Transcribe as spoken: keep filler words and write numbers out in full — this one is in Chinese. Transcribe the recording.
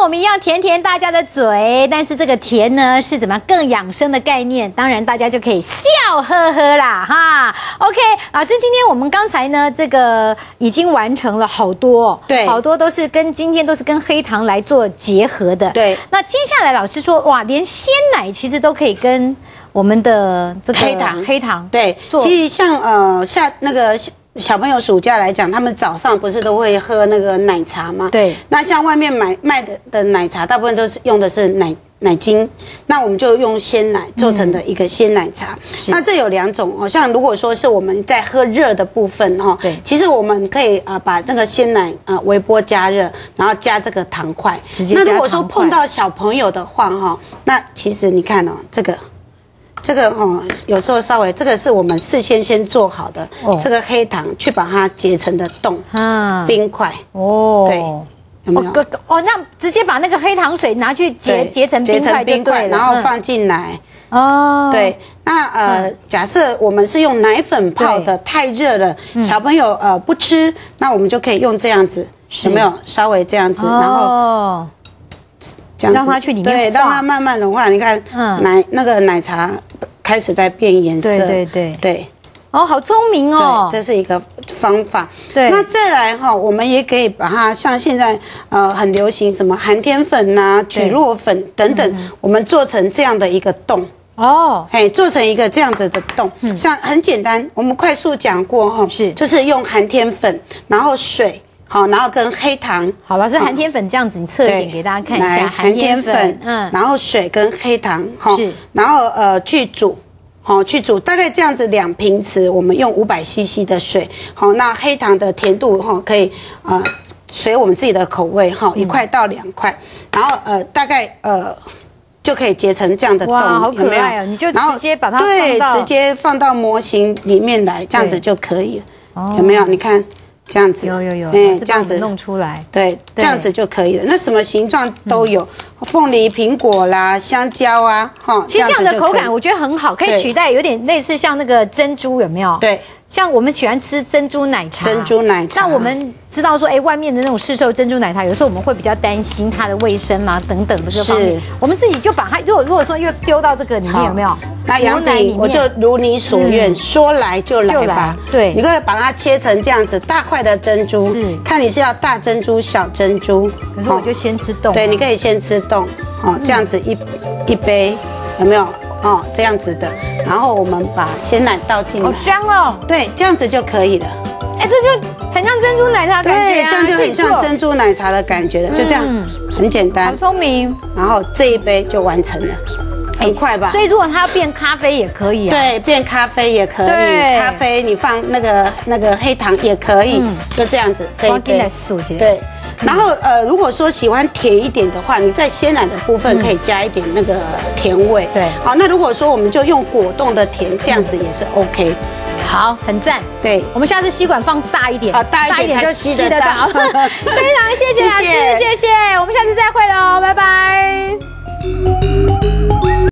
我们一样甜甜大家的嘴，但是这个甜呢是怎么样更养生的概念？当然大家就可以笑呵呵啦哈。OK， 老师，今天我们刚才呢这个已经完成了好多， 对， 好多都是跟今天都是跟黑糖来做结合的。 对， 那接下来老师说，哇，连鲜奶其实都可以跟我们的这个黑糖黑糖对，其实像呃下那个。小朋友暑假来讲，他们早上不是都会喝那个奶茶吗？ 对。 那像外面买卖的的奶茶，大部分都是用的是奶奶精，那我们就用鲜奶做成的一个鲜奶茶。嗯、那这有两种哦，像如果说是我们在喝热的部分哈，对，其实我们可以呃把那个鲜奶呃微波加热，然后加这个糖块。直接加糖块。那如果说碰到小朋友的话哈，那其实你看哦，这个。这个哦，有时候稍微这个是我们事先先做好的，哦、这个黑糖去把它结成的冻啊，冰块哦，对，有没有？哦, 哦，那直接把那个黑糖水拿去结结成冰块就对了， 然后放进来哦。对，那呃，嗯、假设我们是用奶粉泡的，太热了，嗯、小朋友呃不吃，那我们就可以用这样子，有没有？稍微这样子，哦、然后。 让它去里面对，让它慢慢融化。你看，嗯，奶那个奶茶开始在变颜色。 对对对对。 哦，好聪明哦！ 对，这是一个方法。 对。 那再来哈，我们也可以把它像现在呃很流行什么寒天粉呐、曲洛粉等等，嗯、我们做成这样的一个冻。哦。哎，做成一个这样子的冻，嗯、像很简单，我们快速讲过哈，是就是用寒天粉，然后水。好，然后跟黑糖， 好，老师寒天粉这样子，你测一点给大家看一下。 寒天粉，嗯，然后水跟黑糖，哈，是，然后呃去煮，好去煮，大概这样子两平匙，我们用五百 C C 的水，好，那黑糖的甜度哈可以呃随我们自己的口味哈，一块到两块，然后呃大概呃。就可以结成这样的冻， 好可爱哦！你就直接把它对，直接放到模型里面来，这样子就可以了，有没有？你看。这样子有有有，哎，这样子弄出来， 对，这样子就可以了。那什么形状都有，凤梨、苹果啦、香蕉啊，哈。 其实这样的口感我觉得很好，可以取代有点类似像那个珍珠，有没有？ 对。 像我们喜欢吃珍珠奶茶， 珍珠奶茶。 那我们知道说，哎，外面的那种市售珍珠奶茶，有时候我们会比较担心它的卫生啊等等的这方面。我们自己就把它，如果如果说又丢到这个里面，有没有？ 那杨饼我就如你所愿，说来就来吧。对，你可以把它切成这样子大块的珍珠，是看你是要大珍珠、小珍珠。 可是我就先吃冻。 对，你可以先吃冻，哦，这样子一一杯，有没有？哦，这样子的，然后我们把鲜奶倒进来， 好香哦。 对，这样子就可以了。 哎，这就很像珍珠奶茶感觉啊。 对，这样就很像珍珠奶茶的感觉了，就这样，很简单。 好聪明。 然后这一杯就完成了，很快吧？ 所以如果它要变咖啡也可以啊。 对，变咖啡也可以，咖啡你放那个那个黑糖也可以，就这样子。这一杯。对。然后呃，如果说喜欢甜一点的话，你在鲜奶的部分可以加一点那个甜味。对，好，那如果说我们就用果冻的甜，这样子也是 OK。 好，很赞。对，我们下次吸管放大一点， 啊，大一点就吸得到。 非常谢谢老师，谢谢，我们下次再会喽，拜拜。